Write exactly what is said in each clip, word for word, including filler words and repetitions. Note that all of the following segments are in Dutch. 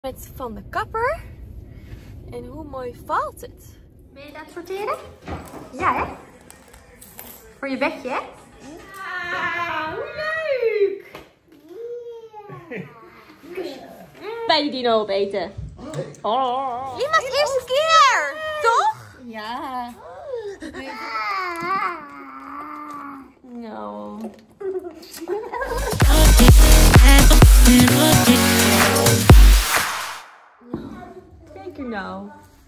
Met van de kapper. En hoe mooi valt het? Ben je het aan het sorteren? Ja, hè? Voor je bedje, hè? Ja, hoe leuk! Bij die dino opeten. Oh. Ima's eerste keer, toch? Ja. No. Kijk er nou.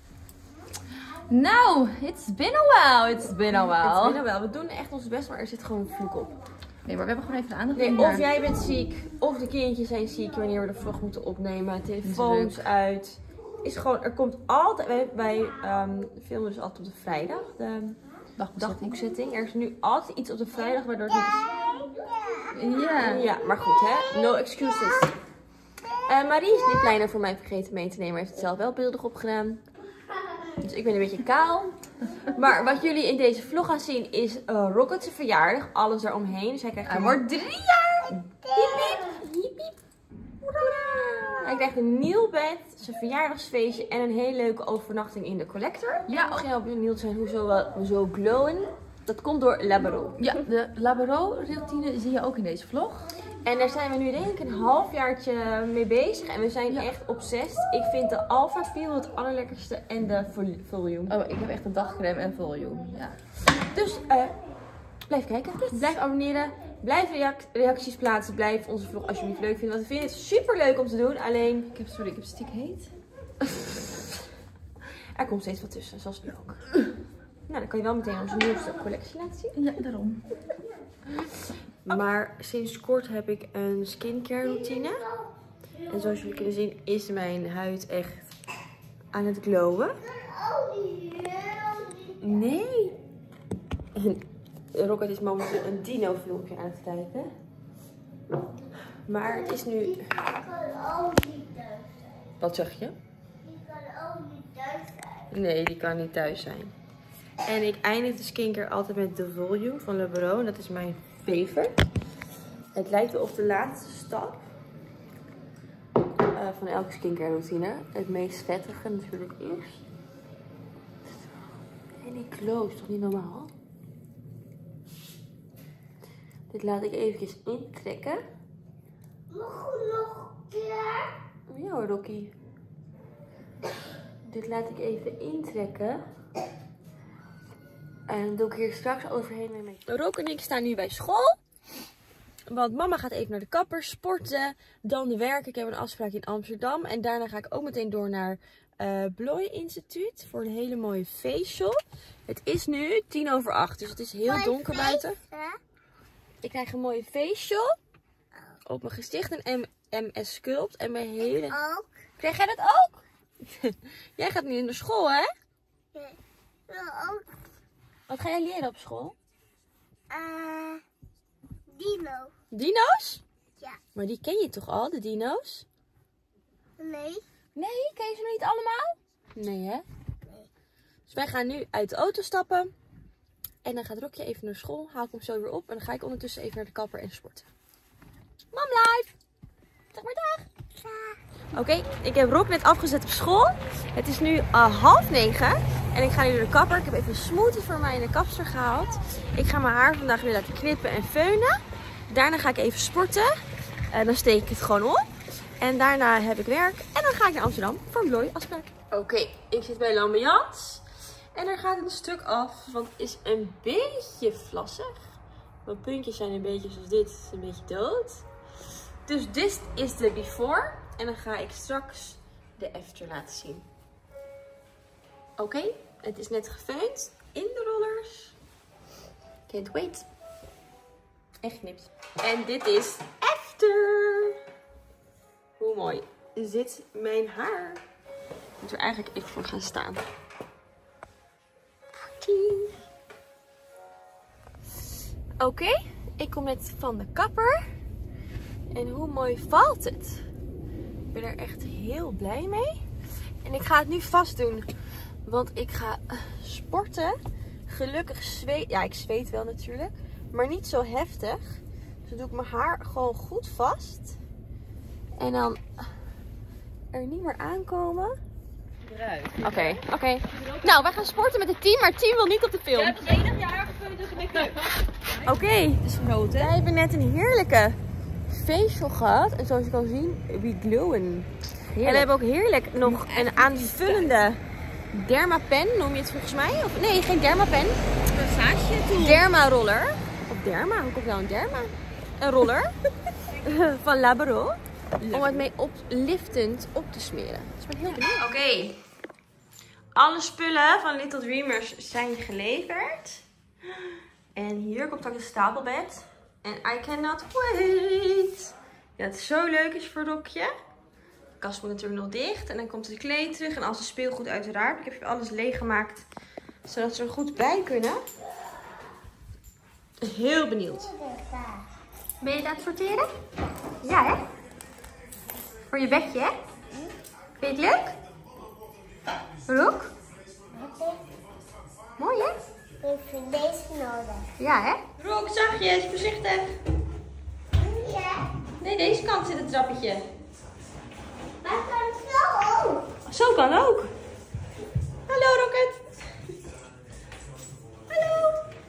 Nou, it's been a while. It's been a while. Het is binnen wel. We doen echt ons best, maar er zit gewoon een vloek op. Nee, maar we hebben gewoon even de aandacht. Nee, naar- of jij bent ziek, of de kindjes zijn ziek wanneer we de vlog moeten opnemen. Telefoons Druk. uit. Is gewoon, er komt altijd, wij, wij um, filmen dus altijd op de vrijdag, de dagboekzetting. Er is nu altijd iets op de vrijdag waardoor het niet is. Ja. Ja, maar goed hè, no excuses. Uh, Marie is dit kleiner voor mij vergeten mee te nemen, heeft het zelf wel beeldig opgedaan. Dus ik ben een beetje kaal. Maar wat jullie in deze vlog gaan zien is uh, Rocket's verjaardag. Alles daaromheen. Dus hij krijgt Hij een... wordt drie jaar. Hiep, hiep, hiep, hiep. Hoera. Hij krijgt een nieuw bed, zijn verjaardagsfeestje en een hele leuke overnachting in de Collector. Ja. Mocht je nou benieuwd zijn hoezo we we zo glowen, dat komt door Labero. Ja, de Labero-routine zie je ook in deze vlog. En daar zijn we nu denk ik een halfjaartje mee bezig. En we zijn Ja. echt obsessed. Ik vind de Alpha Peel het allerlekkerste en de vol- volume. Oh, ik heb echt een dagcreme en volume. Ja. Dus uh, blijf kijken, blijf abonneren, blijf reac- reacties plaatsen, blijf onze vlog alsjeblieft leuk vinden. Want we vinden het super leuk om te doen, alleen Ik heb, sorry, ik heb stiek heet. er komt steeds wat tussen, zoals nu ook. Nou, dan kan je wel meteen onze nieuwste collectie laten zien. Ja, daarom. Maar sinds kort heb ik een skincare routine. En zoals jullie kunnen zien is mijn huid echt aan het glowen. Nee. Rocket is momenteel een dino filmpje aan het kijken. Maar het is nu... Die kan ook niet thuis zijn. Wat zeg je? Die kan ook niet thuis zijn. Nee, die kan niet thuis zijn. En ik eindig de skincare altijd met de volume van Labero. En dat is mijn favorite. Het lijkt wel op de laatste stap uh, van elke skincare routine. Het meest vettige natuurlijk eerst. En die glow is toch niet normaal? Dit laat ik eventjes intrekken. Nog nog een keer. Ja hoor, Rocky. Dit laat ik even intrekken. En dan doe ik hier straks overheen mee mee. Rook en ik staan nu bij school. Want mama gaat even naar de kapper, sporten, dan werken. Ik heb een afspraak in Amsterdam. En daarna ga ik ook meteen door naar uh, Bloy Instituut voor een hele mooie facial. Het is nu tien over acht, dus het is heel Mooi donker buiten. feest, Ik krijg een mooie facial op mijn gezicht, een M S Sculpt en mijn hele... Ook. Krijg jij dat ook? Jij gaat nu naar school, hè? Ja. Ja, ook. Wat ga jij leren op school? Eh, dino. Dino's? Ja. Maar die ken je toch al, de dino's? Nee. Nee, ken je ze nog niet allemaal? Nee, hè? Nee. Dus wij gaan nu uit de auto stappen. En dan gaat Rokje even naar school. Haal ik hem zo weer op. En dan ga ik ondertussen even naar de kapper en sporten. Mom live! Zeg maar dag! Oké, okay, ik heb Rok net afgezet op school. Het is nu uh, half negen. En ik ga nu naar de kapper. Ik heb even een smoothie voor mij in de kapster gehaald. Ik ga mijn haar vandaag weer laten knippen en feunen. Daarna ga ik even sporten. En dan steek ik het gewoon op. En daarna heb ik werk. En dan ga ik naar Amsterdam voor een Bloy afspraak. Oké, okay, ik zit bij Lambiance. En er gaat een stuk af. Want het is een beetje vlassig. Mijn puntjes zijn een beetje zoals dit. Een beetje dood. Dus dit is de before. En dan ga ik straks de after laten zien. Oké, okay, het is net gefeund in de rollers. Can't wait. En geknipt. En dit is after. Hoe mooi zit mijn haar. Ik moet er eigenlijk even voor gaan staan. Oké, okay, ik kom net van de kapper. En hoe mooi valt het? Ik ben er echt heel blij mee. En ik ga het nu vast doen. Want ik ga sporten. Gelukkig zweet. Ja, ik zweet wel natuurlijk. Maar niet zo heftig. Dus dan doe ik mijn haar gewoon goed vast. En dan er niet meer aankomen. Eruit. Oké, okay, oké. Okay. Nou, wij gaan sporten met het team, maar het team wil niet op de film. Jij hebt als enig jaar aangevuld dus een make-up. Oké, okay. Het is groot, hè? Wij hebben net een heerlijke facial gehad. En zoals je kan zien, we glowen. Heerlijk. En we hebben ook heerlijk nog een aanvullende dermapen, noem je het volgens mij? Of, nee, geen dermapen. Massage tool. Derma roller. Of derma, hoe komt nou een derma? Een roller van Labero. Om het mee op, liftend op te smeren. Dus ik ben heel benieuwd. Oké. Okay. Alle spullen van Little Dreamers zijn geleverd. En hier komt ook een stapelbed. En I cannot wait. Ja, het zo leuk is voor Rokje. De kast moet natuurlijk nog dicht. En dan komt het kleed terug. En als het speelgoed uiteraard. Ik heb hier alles leeggemaakt. Zodat ze er goed bij kunnen. Heel benieuwd. Ben je het aan het sorteren? Ja, hè? Voor je bedje, hè? Vind je het leuk? Rok? Mooi, hè? Ik vind deze nodig. Ja, hè? Rok, zachtjes, voorzichtig. Ja. Nee, deze kant zit het trappetje. Maar kan zo. Zo kan ook. Hallo, Rocket. Hallo.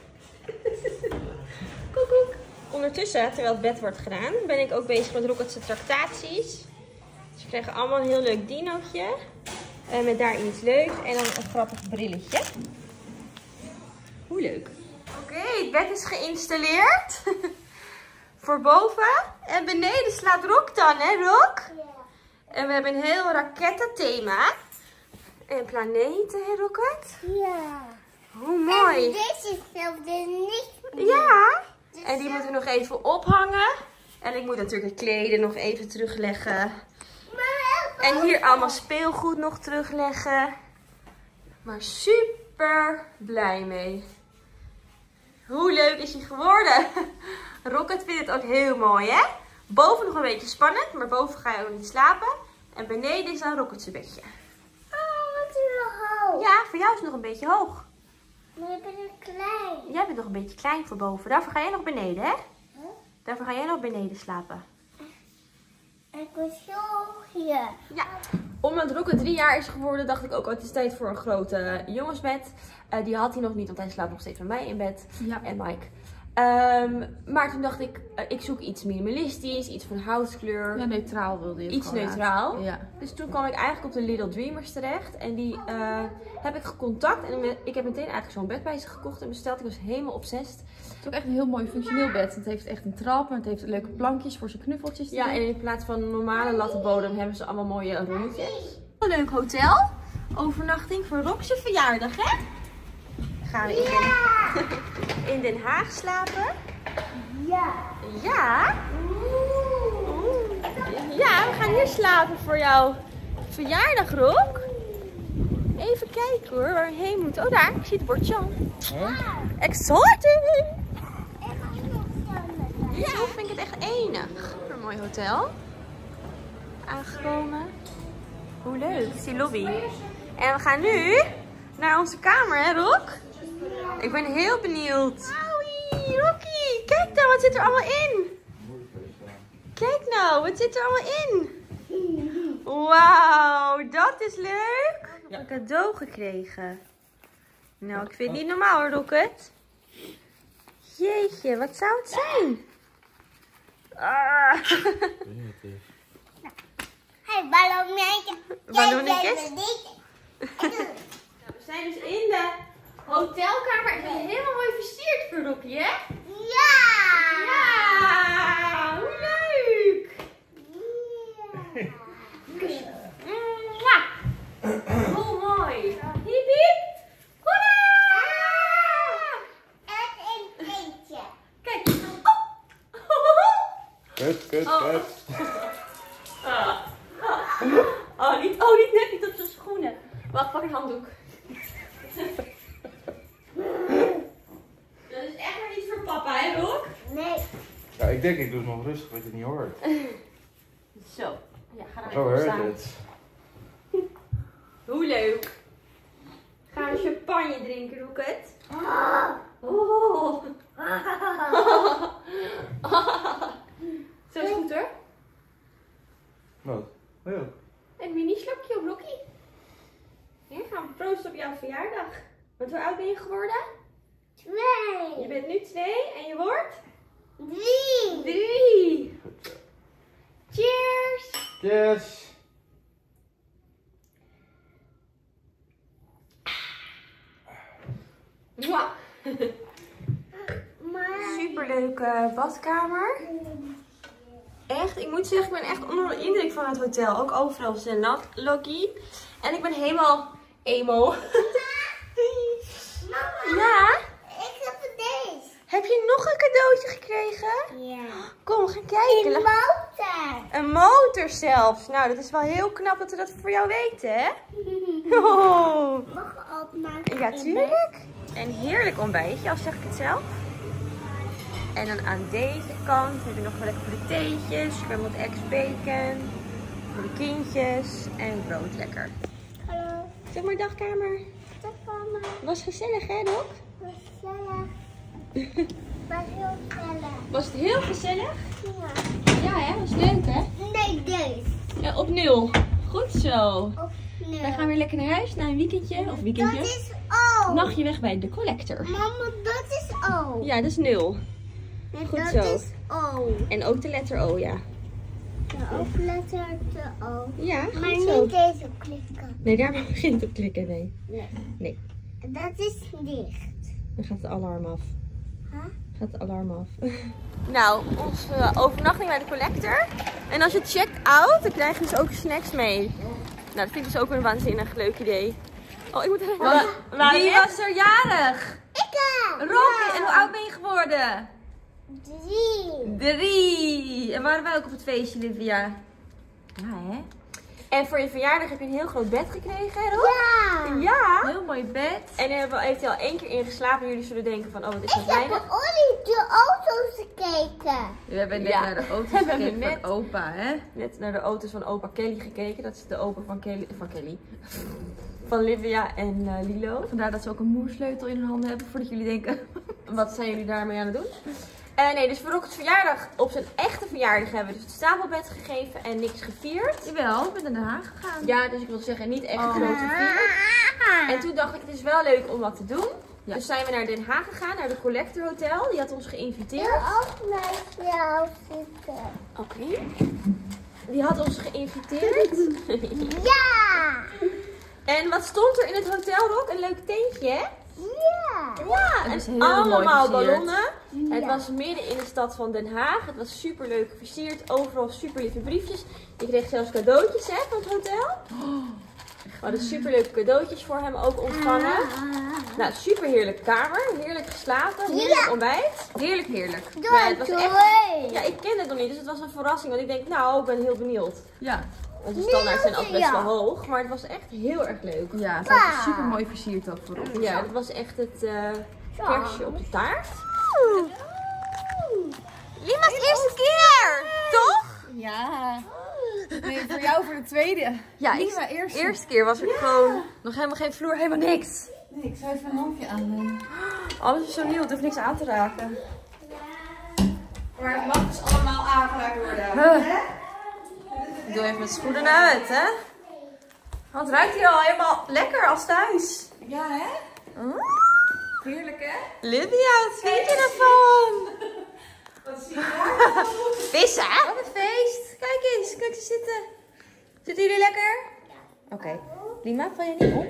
Koek, koek. Ondertussen, terwijl het bed wordt gedaan, ben ik ook bezig met Rocket's tractaties. Ze krijgen allemaal een heel leuk dinootje. Uh, met daarin iets leuks. En dan een grappig brilletje. Hoe leuk. Oké, okay, het bed is geïnstalleerd. Voor boven. En beneden slaat Rok dan, hè Rok? Ja. En we hebben een heel rakettenthema. En planeten, hè Rocket? Ja. Hoe mooi. En deze zelf dus niet. Ja. En die moeten we nog even ophangen. En ik moet natuurlijk het kleden nog even terugleggen. En hier allemaal speelgoed nog terugleggen. Maar super blij mee. Hoe leuk is hij geworden? Rocket vindt het ook heel mooi, hè? Boven nog een beetje spannend, maar boven ga je ook niet slapen. En beneden is dan Rocket's bedje. Oh, wat is er hoog. Ja, voor jou is het nog een beetje hoog. Maar ik ben een klein. Jij bent nog een beetje klein voor boven. Daarvoor ga jij nog beneden, hè? Huh? Daarvoor ga jij nog beneden slapen. Ik wil zo hier. Ja. Omdat Rocket drie jaar is geworden, dacht ik ook, oh, het is tijd voor een grote jongensbed. Uh, die had hij nog niet, want hij slaapt nog steeds met mij in bed. Ja. En Mike. Um, maar toen dacht ik, uh, ik zoek iets minimalistisch, iets van houtkleur. Ja, neutraal wilde je het Iets gewoon neutraal. laten. Ja. Dus toen kwam ik eigenlijk op de Little Dreamers terecht. En die uh, heb ik gecontact. En ik heb meteen eigenlijk zo'n bed bij ze gekocht en besteld. Ik was helemaal obsessed. Het is ook echt een heel mooi functioneel bed. Het heeft echt een trap en het heeft leuke plankjes voor zijn knuffeltjes. Ja, en in plaats van een normale lattenbodem hebben ze allemaal mooie rondjes. Een leuk hotel. Overnachting voor Rox's verjaardag, hè? Gaan we in, Ja. Den... in Den Haag slapen? Ja. Ja? Ja, we gaan hier slapen voor jouw verjaardag, Rok. Even kijken hoor, waar we heen moeten. Oh, daar, ik zie het bordje al. Exciting! Ja, zo vind ik het echt enig. Een mooi hotel. Aangekomen. Hoe leuk, is die lobby. En we gaan nu naar onze kamer, hè Rok? Ik ben heel benieuwd. Auwie, Rocky, kijk nou, wat zit er allemaal in? Kijk nou, wat zit er allemaal in? Wauw, dat is leuk. Ik heb een cadeau gekregen. Nou, ik vind het niet normaal hoor, Rocket. Jeetje, wat zou het zijn? Ah. Hey, ballonnetje. Ballonnetjes? We zijn dus in de hotelkamer. Het is helemaal mooi versierd voor Rocky, hè? Ja. Ja, hoe leuk! Ja. Kusje. Mwah. Hoe mooi. Hiep hiep. Hoera! En een kleedje. Kijk. Oh. Kut, kut, Oh. kut. Oh, niet, oh, niet net niet op zijn schoenen. Wacht, pak een handdoek. Dat is echt maar niet voor papa, hè, Rook? Nee. Ja, ik denk ik doe het nog rustig, wat je niet hoort. Zo. Ja, ga er Zo even op hoort staan. het. Hoe leuk. Gaan we champagne drinken, Rocket? Oh. Zo is het goed hoor. Wat? Oh ja. Een mini slokje op Rocky. Hier gaan we proosten op jouw verjaardag. Want hoe oud ben je geworden? Twee. Je bent nu twee en je wordt? Drie. Drie. Cheers! Yes. Mwah. Maar... Superleuke badkamer. Echt, ik moet zeggen, ik ben echt onder de indruk van het hotel. Ook overal zijn nat, Loki. En ik ben helemaal emo. Mama, Ja? ik heb deze. Heb je nog een cadeautje gekregen? Ja. Kom, we gaan kijken. Een motor. Een motor zelfs. Nou, dat is wel heel knap dat we dat voor jou weten, hè? Oh. Mag ik opmaken? Ja, tuurlijk. Een heerlijk ontbijtje, al zeg ik het zelf. En dan aan deze kant heb je nog wel lekker voor de theetjes, scrambled eggs bacon, voor de kindjes en brood lekker. Hallo. Zeg maar dagkamer. Dag mama. Was gezellig, hè, Dok? Gezellig. Was heel gezellig. Was het heel gezellig? Ja. Ja, hè? Was leuk, hè? Nee, deze. Ja, op nul. Goed zo. Of nee. Wij gaan weer lekker naar huis na een weekendje. Of Dat weekendje. is O. Nachtje weg bij de collector. Mama, dat is O. Ja, dat is nul. En goed dat zo. is O. En ook de letter O, ja. Ja, ook letter de O. Ja, goed Maar zo. niet deze klikken. Nee, daar mag je niet op klikken, nee. Nee. Nee. Dat is dicht. Dan gaat het alarm af. Huh? Gaat het alarm af. Nou, onze overnachting bij de collector. En als je checkt out, dan krijg je dus ook snacks mee. Nou, dat vind ik dus ook een waanzinnig leuk idee. Oh, ik moet even... Wa- Wie was er jarig? Ik heb. Rocky. En hoe oud ben je geworden? Drie. Drie. En waren wij ook op het feestje, Livia? Ja, hè? En voor je verjaardag heb je een heel groot bed gekregen, hè, Rob? Ja. Ja. Heel mooi bed. En daar hebben we heeft hij al één keer in geslapen. Jullie zullen denken van, oh, wat is Ik dat heb weinig. de Ollie de auto's gekeken. We hebben net Ja. naar de auto's We hebben gekeken net- van opa, hè? Net naar de auto's van opa Kelly gekeken. Dat is de opa van Kelly. Van Kelly. Van Livia en uh, Lilo. Vandaar dat ze ook een moersleutel in hun handen hebben, voordat jullie denken... Wat zijn jullie daarmee aan het doen? Uh, nee, dus voor Rocket's verjaardag, op zijn echte verjaardag, hebben we dus het stapelbed gegeven en niks gevierd. Jawel, ik ben naar Den Haag gegaan. Ja, dus ik wil zeggen, niet echt Oh. groot gevierd. En toen dacht ik, het is wel leuk om wat te doen. Ja. Dus zijn we naar Den Haag gegaan, naar de Collector Hotel. Die had ons Ik geïnviteerd. wil ook met jou zitten. Oké. Die had ons geïnviteerd. Ja. En wat stond er in het hotel, Rock? Een leuk tentje, hè? Ja. Ja, Het is en heel mooi allemaal versierd. ballonnen. Het Ja. was midden in de stad van Den Haag. Het was super leuk versierd. Overal super lieve briefjes. Ik kreeg zelfs cadeautjes, hè, van het hotel. We hadden super leuke cadeautjes voor hem ook ontvangen. Nou, super heerlijke kamer. Heerlijk geslapen. Heerlijk Ja. ontbijt. Heerlijk, heerlijk. Doei, Maar het was echt... doei. Ja, ik ken het nog niet, dus het was een verrassing. Want ik denk, nou, ik ben heel benieuwd. Ja, Want de standaards zijn altijd best wel Ja. hoog. Maar het was echt heel erg leuk. ja ze hadden super mooi versierd ook voorop. Ja, dat was echt het eh kerstje op de taart. Lima's eerste keer, toch? Ja. Nee, voor jou voor de tweede. Ja, Niet ik, mijn eerste. eerste keer was er gewoon nog helemaal geen vloer, helemaal niks. Nee, ik zou even een handje aan. Alles is zo nieuw, het hoeft niks aan te raken. Maar het mag dus allemaal aangeraakt worden. Huh. Ik doe even mijn schoenen naar uit, hè. Want het ruikt hier al helemaal lekker als thuis. Ja, hè? Mm. Heerlijk, hè? Livia, wat vind je ervan? Wat zie je daar? Vissen, hè? Wat een feest. Kijk eens, kijk eens zitten. Zitten jullie lekker? Oké. Okay. Lima, val je niet om?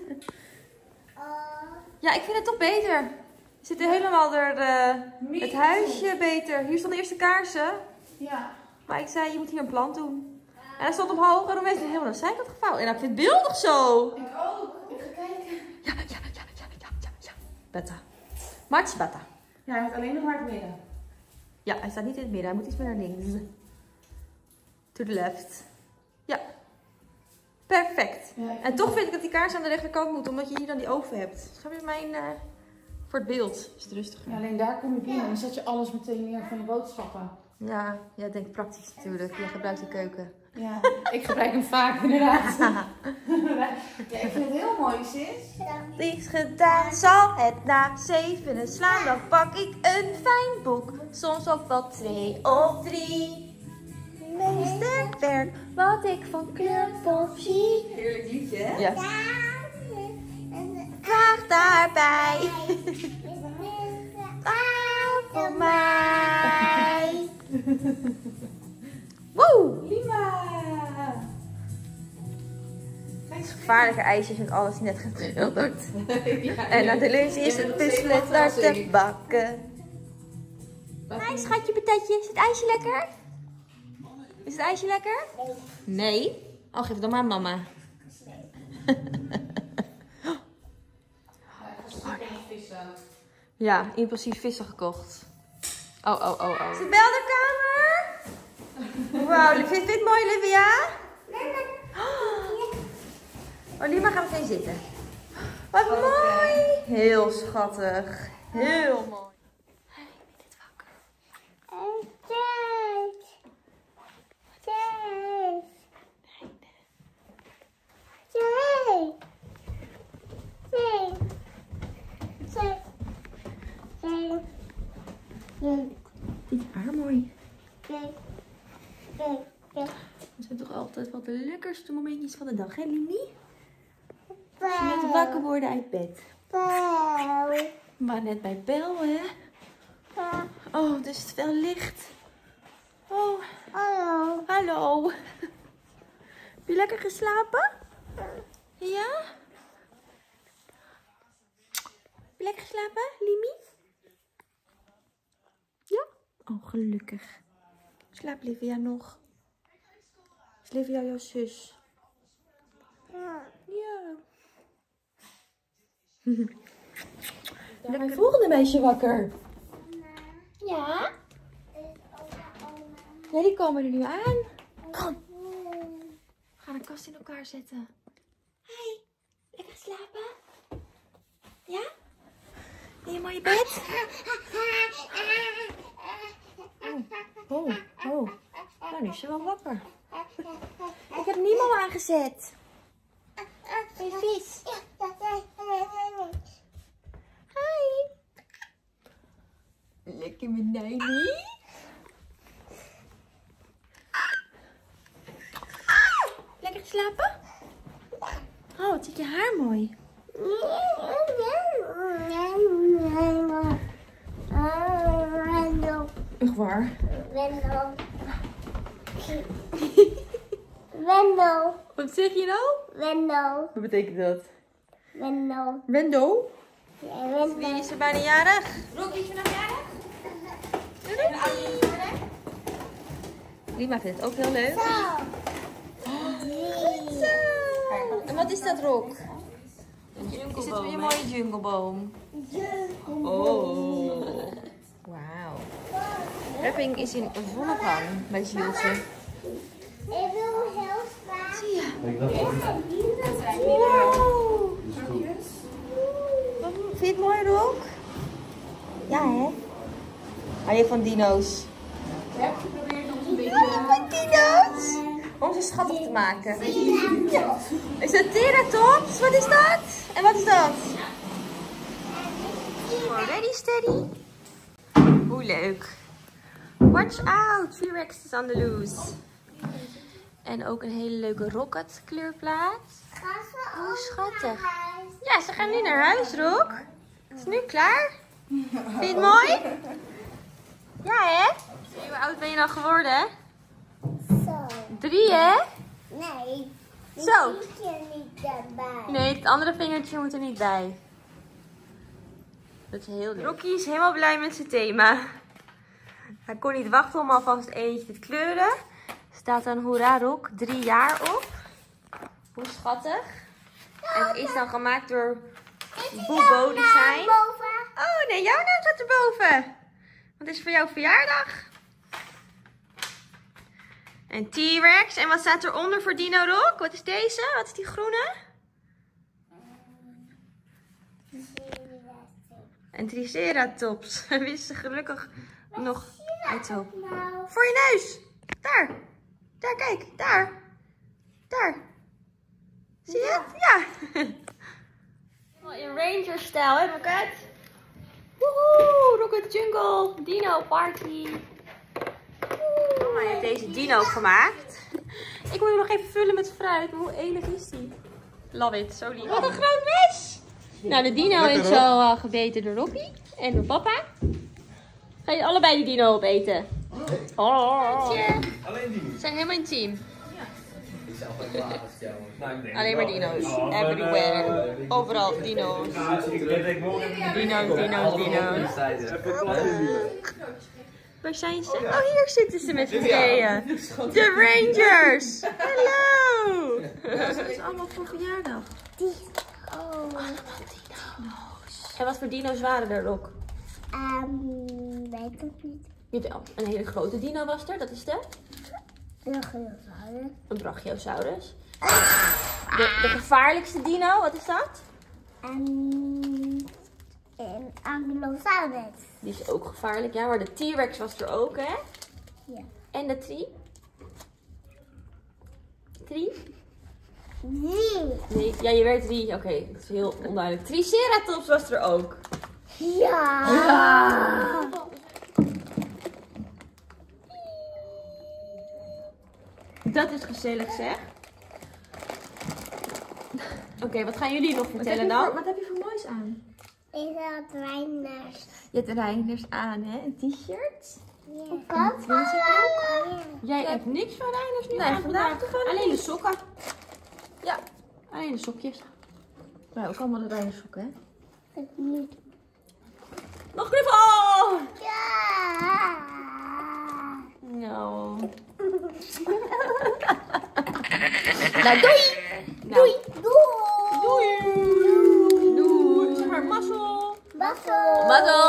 Ja, ik vind het toch beter. We zitten helemaal door de, het huisje beter. Hier stonden eerst de kaarsen. Ja. Maar ik zei, je moet hier een plant doen. En hij stond omhoog en dan heeft hij helemaal naar de zijkant gevouwen. En ik vind het beeldig zo. Ik ook. Ik ga kijken. Ja, ja, ja, ja, ja, ja, ja. Betta. March, Betta. Ja, hij heeft alleen nog maar het midden. Ja, hij staat niet in het midden. Hij moet iets meer naar links. To the left. Ja. Perfect. Ja, En toch vind ik dat die kaars aan de rechterkant moet, omdat je hier dan die oven hebt. Schap je mijn... Uh, voor het beeld is het rustiger. Ja, alleen daar kom je binnen en dan zet je alles meteen neer van je boodschappen. Ja, ja, ik denk praktisch natuurlijk. Jij gebruikt de keuken. Ja, ik gebruik hem vaak inderdaad. Ja, ik vind het heel mooi, sis. Niets gedaan, zal het na zevenen slaan. Dan pak ik een fijn boek, soms ook wel twee of drie. Mee mooiste werk wat ik van Kleurpop zie. Heerlijk liedje, hè? Ja. Vraag daarbij. Waar voor mij. Woe! Lima! Gevaarlijke ijsjes en alles net getrilderd. Ja, En na de lunch is het puzzelen daar te bakken. Hi schatje patatje, is het ijsje lekker? Is het ijsje lekker? Nee. Oh, geef het dan maar aan mama. Ja, impulsief vissen gekocht. Oh, oh, oh, oh. Is het belderkamer? Wauw, vind je het mooi, Olivia? Oh, Lima gaat meteen zitten. Wat mooi! Heel schattig. Heel mooi. Hey, ben je dit wakker? Dit haar mooi. Dat zijn toch altijd wat de lekkerste momentjes van de dag, hè Limi? Als je net wakker worden uit bed. Maar net bij Bel, hè? Oh, dus het wel licht. Oh, Hallo. hallo. Heb je lekker geslapen? Ja? Heb je lekker geslapen, Limi? Ja? Oh, gelukkig. Slaapt Livia nog? Is Livia jouw zus? Ja. Lekker. Mijn volgende meisje wakker. Ja? Ja, die komen er nu aan. Kom. We gaan de kast in elkaar zetten. Hi. Lekker geslapen? Ja? In je mooie bed? Oh, oh, oh. Nou, nu is ze wel wakker. Ik heb Nemo aangezet. Hey, vis. Hi. Lekker met Nijnie. Lekker geslapen? Oh, wat zit je haar mooi. Echt waar? Wendel. Wendel. Wat zeg je nou? Wendel. Wat betekent dat? Wendel. Wendo? Ja, Wendel. Wie is er bijna jarig? Rocky, is je nog jarig? Lima vindt het ook heel leuk. Zo. En wat is dat, Rock? Is het weer een mooie jungleboom? Oh. Wauw. Wrapping is in volle gang bij Zieltje. Ik wil heel graag. Zie je? Ik dacht dat Wow. is goed. Vind je het mooi, Rock? Ja, hè? Hou je van dino's? Ik heb geprobeerd om een beetje... Ja, van dino's? Om ze schattig te maken. Ja. Is dat Teratops? Wat is dat? En wat is dat? Oh, ready, steady. Hoe leuk. Watch out, T-Rex is on the loose. En ook een hele leuke rocket kleurplaat. Hoe schattig. Ja, ze gaan nu naar huis, Rock. Is het nu klaar? Vind je het mooi? Ja, hè? Hoe oud ben je nou geworden? Zo. Drie, hè? Nee. Zo. Die zit er niet daarbij. Nee, het andere vingertje moet er niet bij. Dat is heel leuk. Rocky is helemaal blij met zijn thema. Hij kon niet wachten om alvast eentje te kleuren. Er staat dan Hoera Rock drie jaar op. Hoe schattig. En het is dan gemaakt door Bobo Design. Oh nee, jouw naam staat erboven. Want het is voor jouw verjaardag. En T-Rex. En wat staat eronder voor Dino Rock? Wat is deze? Wat is die groene? En Triceratops. We wisten gelukkig nog uit zo. Voor je neus. Daar. Daar, kijk. Daar. Daar. Zie je het? Ja. In Ranger-stijl, hè, Rocket? Woehoe, Rocket Jungle. Dino Party. Kom Mama heeft deze dino gemaakt. Ik moet hem nog even vullen met fruit, maar hoe enig is die? Love it, zo lief. Wat een groot mes! Nou, de dino is zo uh, gebeten door Robbie en door papa. Ga je allebei die dino opeten? Oh. Alleen die. Ze zijn helemaal een team. Ik zelf ook wel als jou. Alleen maar dino's. Everywhere. Overal dino's. Dino's, dino's, dino's. Waar zijn ze? Oh, hier zitten ze met z'n tweeën. De Rangers. Hallo. Dat is allemaal voor verjaardag. Oh. En wat voor dino's waren er, Rock? Um, weet ik niet. Jawel, een hele grote dino was er. Dat is de? Brachiosaurus. Een Brachiosaurus. De, de gevaarlijkste dino, wat is dat? En een Ankylosaurus. Die is ook gevaarlijk, ja. Maar de T-Rex was er ook, hè? Ja. En de Tri? Tri? Drie. Nee, ja, je werd drie. Oké, okay, dat is heel onduidelijk. Triceratops was er ook. Ja. Ja. Dat is gezellig, zeg. Oké, okay, wat gaan jullie nog vertellen wat dan? Wat heb je voor moois aan? Is dat Reiners? Je hebt Reiners aan, hè? Een t-shirt. Ja. Wat? Jij hebt niks van Reiners nu Nee, aan vandaag toevallig alleen de sokken. Ja. Alleen de sokjes. Nou, ook allemaal de Reiners sokken, hè? Ik niet. Nog knuffel! Ja. No. Nou, doei. Nou, Doei. doei! Doei! Zeg maar mazzel! Mazzel. Mazzel!